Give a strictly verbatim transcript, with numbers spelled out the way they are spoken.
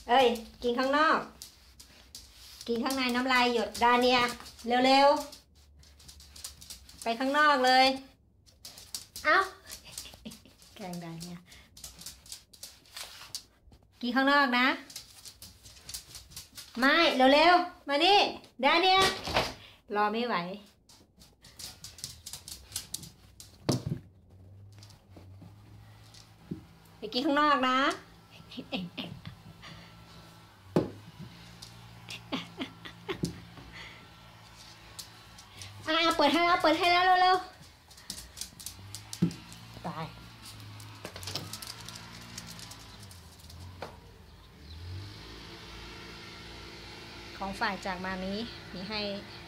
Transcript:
เอ้ยกินข้างนอกกินข้างในน้ำลายหยดดาเนียเร็วๆไปข้างนอกเลยเอ้าแกงดาเนียกินข้างนอกนะไม่เร็วๆมานี่ดาเนียรอไม่ไหวไปกินข้างนอกนะอ่ะเปิดให้แล้วเปิดให้แล้วเร็วๆตายของฝ่ายจากมามีมีให้